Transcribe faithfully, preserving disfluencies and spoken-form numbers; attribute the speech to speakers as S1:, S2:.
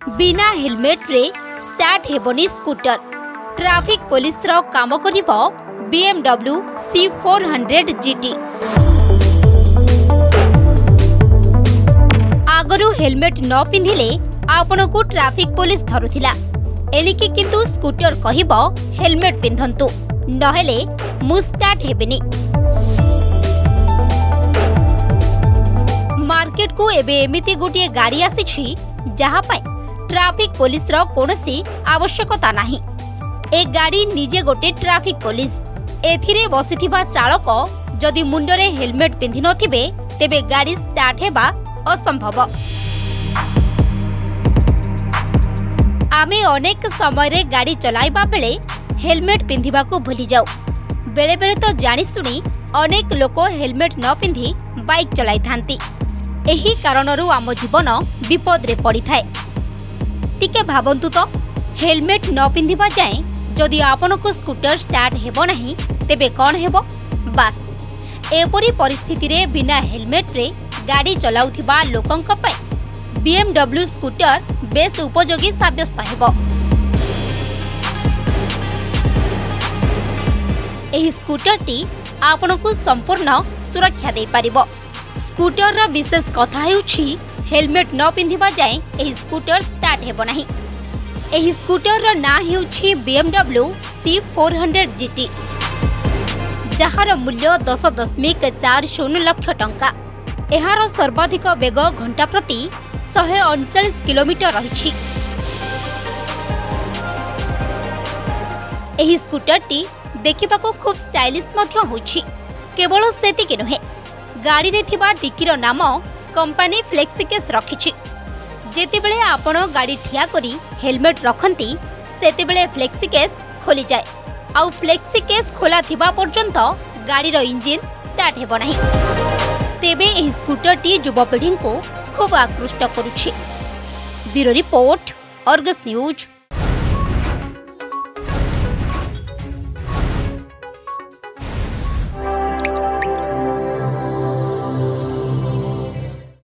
S1: बिना हेलमेट रे स्टार्ट हेबनी स्कूटर। ट्रैफिक पुलिस रो काम करिवो B M W C four hundred G T. आगरू हेलमेट न पिंधिले आपण को ट्रैफिक पुलिस धरुथिला। एलिकी किंतु स्कूटर कहिबो हेलमेट पिंधंतु नहेले मु स्टार्ट हेबेनी। मार्केट को एबे एमिति गोटे गाड़ी आसीछि जहा पय ट्रैफिक पुलिस रो कोनोसी आवश्यकता नाही। ए गाड़ी निजे गोटे ट्रैफिक पुलिस। एथिरे बसिथिबा चालक जदि मुंडरे हेलमेट पिंधि नथिबे तेबे गाड़ी स्टार्ट हेबा असंभव। आमे अनेक समय रे गाड़ी चलाइबा बेले हेलमेट पिंधिबा को भूली जाऊ। बेले बेले तो जानी सुनी अनेक लोक हेलमेट न पिंधि बाइक चलाई थांती। एही कारणरू आम जीवन विपद रे पड़ी थाए। टिके भाबंतु तो हेलमेट न पिंधिबा जाए जदि आपण को स्कूटर स्टार्ट हेबो नाही तेबे कोन हेबो। बास एपरी परिस्थिति रे बिना हेलमेट रे गाड़ी चलाउथिबा लोकंक पय बी एम डब्ल्यू स्कूटर बेस उपयोगी साब्यस्त हेबो। एही स्कूटर टी आपण को संपूर्ण सुरक्षा दे पारिबो। स्कूटर रा विशेष कथा हेउछि हेलमेट न पिंधिबा जाए एही स्कूटर स्टार्ट हेबो नाही। एही स्कूटर रा ना हेउछि B M W C four hundred G T जहार मूल्य दस दशमिक चार शून्य लाख टंका। एहार सर्वाधिक वेग घंटा प्रति एक सौ उनचालीस किलोमीटर रही। एही स्कूटर टी देखिबा को खूब स्टाइलिश मध्य होछि। केवल सेतिके नुहे गाड़ी रे थिबा टिकीर नाम कंपनी फ्लेक्सिकेस रखिछि। जेतेबेले आपण गाड़ी ठिया करी हेलमेट रखंती सेतेबेले फ्लेक्सिकेस खोली जाए। आउ फ्लेक्सिकेस खोला थिबा पर्यंत गाड़ी रो इंजिन स्टार्ट हेबो नाही। तेबे एही स्कूटर टी युवा पीढ़ी को खूब आकृष्ट करुछि। Bureau report, Argus news.